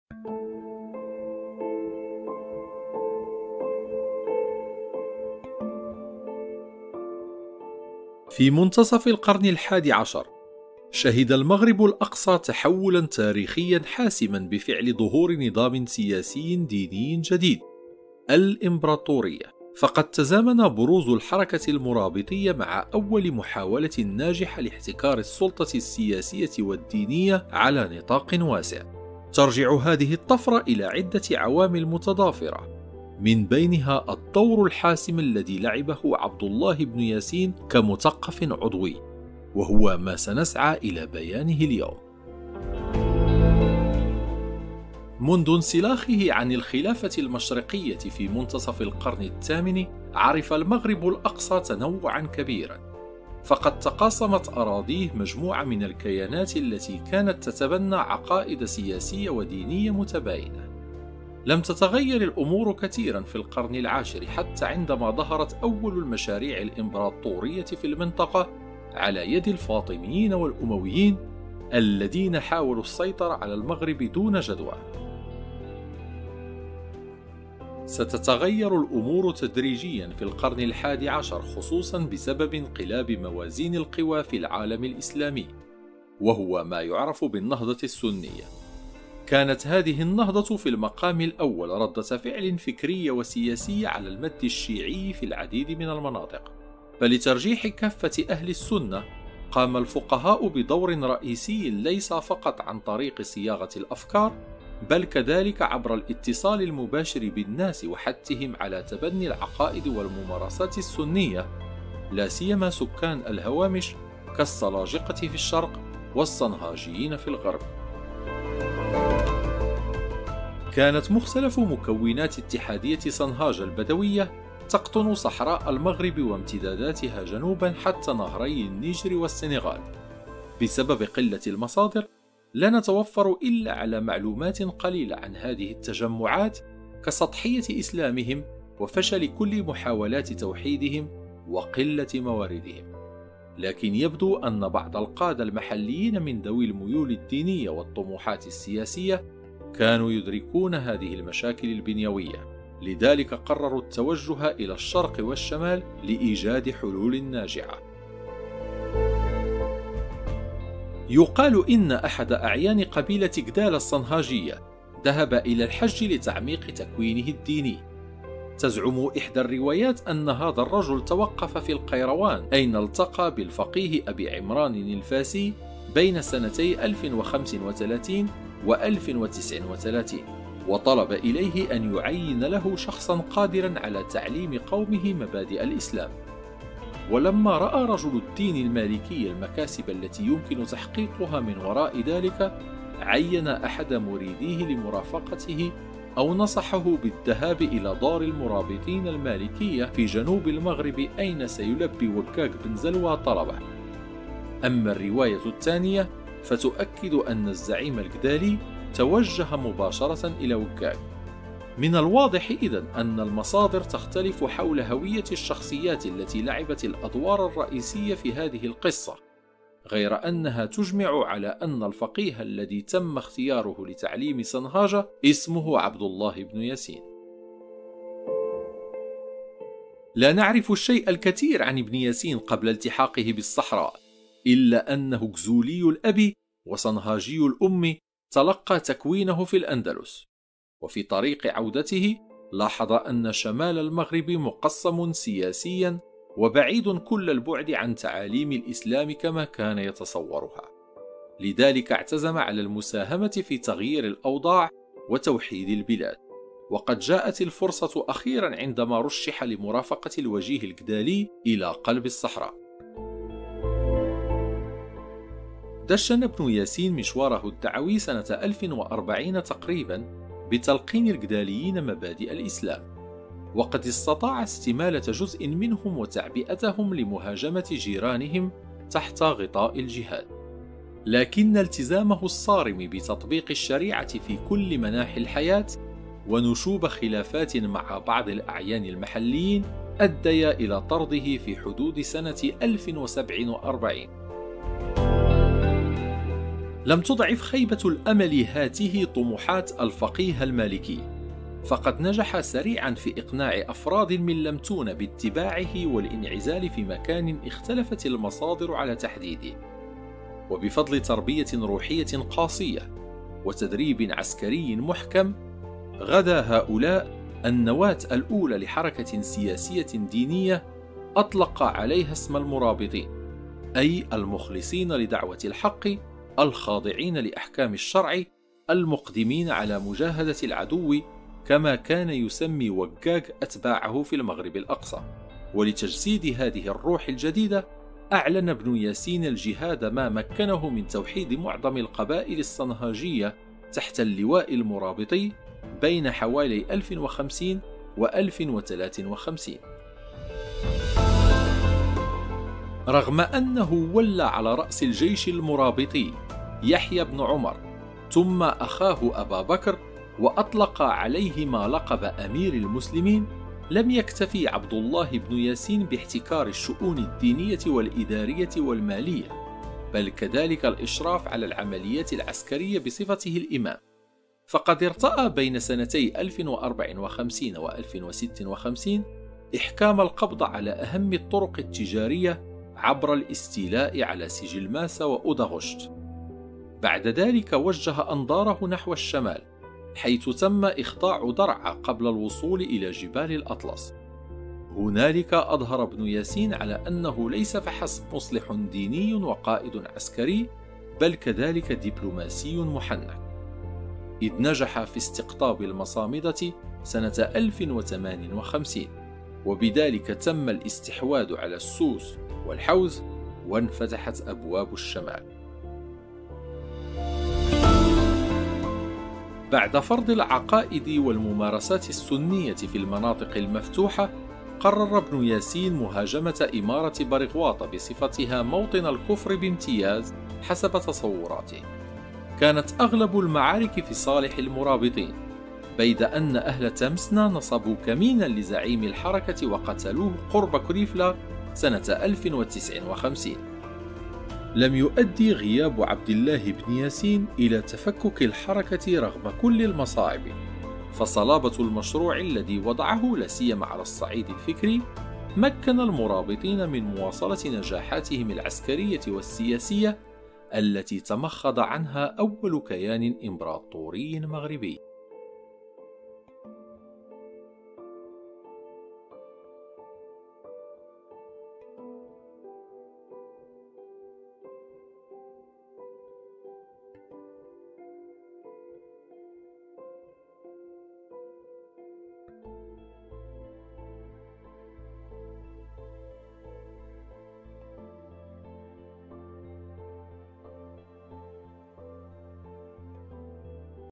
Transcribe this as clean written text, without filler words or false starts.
في منتصف القرن الحادي عشر شهد المغرب الأقصى تحولا تاريخيا حاسما بفعل ظهور نظام سياسي ديني جديد، الإمبراطورية. فقد تزامن بروز الحركة المرابطية مع أول محاولة ناجحة لاحتكار السلطة السياسية والدينية على نطاق واسع. ترجع هذه الطفرة إلى عدة عوامل متضافرة، من بينها الدور الحاسم الذي لعبه عبد الله بن ياسين كمثقف عضوي، وهو ما سنسعى إلى بيانه اليوم. منذ انسلاخه عن الخلافة المشرقية في منتصف القرن الثامن، عرف المغرب الأقصى تنوعا كبيرا، فقد تقاسمت أراضيه مجموعة من الكيانات التي كانت تتبنى عقائد سياسية ودينية متباينة. لم تتغير الأمور كثيرا في القرن العاشر، حتى عندما ظهرت أول المشاريع الإمبراطورية في المنطقة على يد الفاطميين والأمويين الذين حاولوا السيطرة على المغرب دون جدوى. ستتغير الأمور تدريجيا في القرن الحادي عشر، خصوصا بسبب انقلاب موازين القوى في العالم الإسلامي، وهو ما يعرف بالنهضة السنية. كانت هذه النهضة في المقام الأول ردة فعل فكرية وسياسية على المد الشيعي في العديد من المناطق، فلترجيح كافة أهل السنة قام الفقهاء بدور رئيسي ليس فقط عن طريق صياغة الأفكار، بل كذلك عبر الاتصال المباشر بالناس وحثهم على تبني العقائد والممارسات السنية، لا سيما سكان الهوامش كالسلاجقة في الشرق والصنهاجيين في الغرب. كانت مختلف مكونات اتحادية صنهاج البدوية تقطن صحراء المغرب وامتداداتها جنوبا حتى نهري النيجر والسنغال. بسبب قلة المصادر لا نتوفر إلا على معلومات قليلة عن هذه التجمعات، كسطحية إسلامهم وفشل كل محاولات توحيدهم وقلة مواردهم. لكن يبدو أن بعض القادة المحليين من ذوي الميول الدينية والطموحات السياسية كانوا يدركون هذه المشاكل البنيوية، لذلك قرروا التوجه إلى الشرق والشمال لإيجاد حلول ناجعة. يقال إن أحد أعيان قبيلة جدال الصنهاجية ذهب إلى الحج لتعميق تكوينه الديني. تزعم إحدى الروايات أن هذا الرجل توقف في القيروان، أين التقى بالفقيه أبي عمران الفاسي بين سنتي 1035 و 1039، وطلب إليه أن يعين له شخصا قادرا على تعليم قومه مبادئ الإسلام. ولما رأى رجل الدين المالكي المكاسب التي يمكن تحقيقها من وراء ذلك، عين أحد مريديه لمرافقته أو نصحه بالذهاب إلى دار المرابطين المالكية في جنوب المغرب، أين سيلبي وكاك بن زلوى طلبه. أما الرواية الثانية فتؤكد أن الزعيم الجدالي توجه مباشرة إلى وكاك. من الواضح إذن أن المصادر تختلف حول هوية الشخصيات التي لعبت الأدوار الرئيسية في هذه القصة، غير أنها تجمع على أن الفقيه الذي تم اختياره لتعليم صنهاجة اسمه عبد الله بن ياسين. لا نعرف الشيء الكثير عن ابن ياسين قبل التحاقه بالصحراء، إلا أنه جزولي الأب وصنهاجي الأم تلقى تكوينه في الأندلس، وفي طريق عودته لاحظ أن شمال المغرب مقسم سياسيا وبعيد كل البعد عن تعاليم الإسلام كما كان يتصورها، لذلك اعتزم على المساهمة في تغيير الأوضاع وتوحيد البلاد. وقد جاءت الفرصة أخيرا عندما رشح لمرافقة الوجيه الجدالي إلى قلب الصحراء. دشن ابن ياسين مشواره الدعوي سنة 1040 تقريبا بتلقين الجداليين مبادئ الإسلام، وقد استطاع استمالة جزء منهم وتعبئتهم لمهاجمة جيرانهم تحت غطاء الجهاد. لكن التزامه الصارم بتطبيق الشريعة في كل مناحي الحياة ونشوب خلافات مع بعض الأعيان المحليين أديا إلى طرده في حدود سنة 1047. لم تضعف خيبة الأمل هاته طموحات الفقيه المالكي، فقد نجح سريعا في إقناع أفراد من لمتون باتباعه والانعزال في مكان اختلفت المصادر على تحديده. وبفضل تربية روحية قاسية وتدريب عسكري محكم، غدا هؤلاء النواة الأولى لحركة سياسية دينية أطلق عليها اسم المرابطين، أي المخلصين لدعوة الحق، الخاضعين لأحكام الشرع، المقدمين على مجاهدة العدو، كما كان يسمي وقاق أتباعه في المغرب الأقصى. ولتجسيد هذه الروح الجديدة أعلن ابن ياسين الجهاد ما مكنه من توحيد معظم القبائل الصنهاجية تحت اللواء المرابطي بين حوالي 1050 و 1053. رغم أنه ولى على رأس الجيش المرابطي يحيى بن عمر ثم أخاه أبا بكر وأطلق عليهما لقب أمير المسلمين، لم يكتفي عبد الله بن ياسين باحتكار الشؤون الدينية والإدارية والمالية، بل كذلك الإشراف على العمليات العسكرية بصفته الإمام، فقد ارتأى بين سنتي 1054 و 1056 إحكام القبض على أهم الطرق التجارية عبر الاستيلاء على سجلماس وأودغشت. بعد ذلك وجه أنظاره نحو الشمال، حيث تم إخضاع درعا قبل الوصول إلى جبال الأطلس. هنالك أظهر ابن ياسين على أنه ليس فحسب مصلح ديني وقائد عسكري، بل كذلك دبلوماسي محنك، إذ نجح في استقطاب المصامدة سنة 1058، وبذلك تم الاستحواذ على السوس والحوز وانفتحت أبواب الشمال. بعد فرض العقائد والممارسات السنية في المناطق المفتوحة، قرر ابن ياسين مهاجمة إمارة برغواط بصفتها موطن الكفر بامتياز حسب تصوراته. كانت أغلب المعارك في صالح المرابطين، بيد أن أهل تمسنا نصبوا كمينا لزعيم الحركة وقتلوه قرب كريفلا سنة 1059. لم يؤدي غياب عبد الله بن ياسين إلى تفكك الحركة رغم كل المصاعب، فصلابة المشروع الذي وضعه لا سيما على الصعيد الفكري مكن المرابطين من مواصلة نجاحاتهم العسكرية والسياسية التي تمخض عنها أول كيان إمبراطوري مغربي.